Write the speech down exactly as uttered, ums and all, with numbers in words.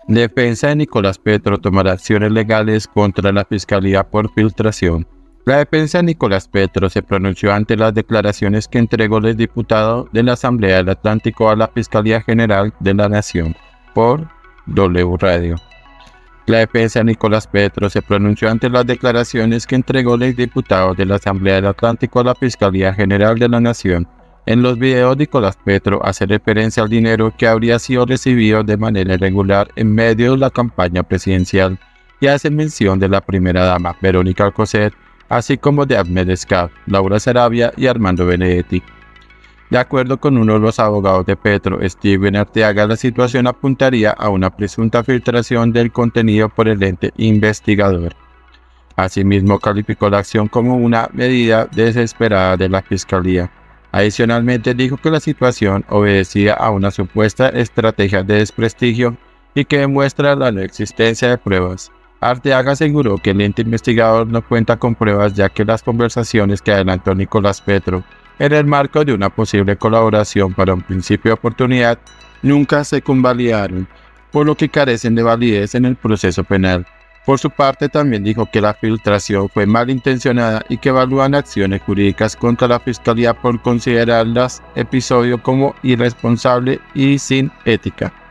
Defensa de Nicolás Petro tomará acciones legales contra la Fiscalía por filtración. La defensa de Nicolás Petro se pronunció ante las declaraciones que entregó el diputado de la Asamblea del Atlántico a la Fiscalía General de la Nación por W Radio. La defensa de Nicolás Petro se pronunció ante las declaraciones que entregó el diputado de la Asamblea del Atlántico a la Fiscalía General de la Nación. En los videos, Nicolás Petro hace referencia al dinero que habría sido recibido de manera irregular en medio de la campaña presidencial y hace mención de la primera dama, Verónica Alcocer, así como de Ahmed Escaf, Laura Sarabia y Armando Benedetti. De acuerdo con uno de los abogados de Petro, Steven Arteaga, la situación apuntaría a una presunta filtración del contenido por el ente investigador. Asimismo, calificó la acción como una medida desesperada de la Fiscalía. Adicionalmente, dijo que la situación obedecía a una supuesta estrategia de desprestigio y que demuestra la no existencia de pruebas. Arteaga aseguró que el ente investigador no cuenta con pruebas, ya que las conversaciones que adelantó Nicolás Petro en el marco de una posible colaboración para un principio de oportunidad nunca se convalidaron, por lo que carecen de validez en el proceso penal. Por su parte, también dijo que la filtración fue malintencionada y que evalúan acciones jurídicas contra la Fiscalía por considerarlas episodio como irresponsable y sin ética.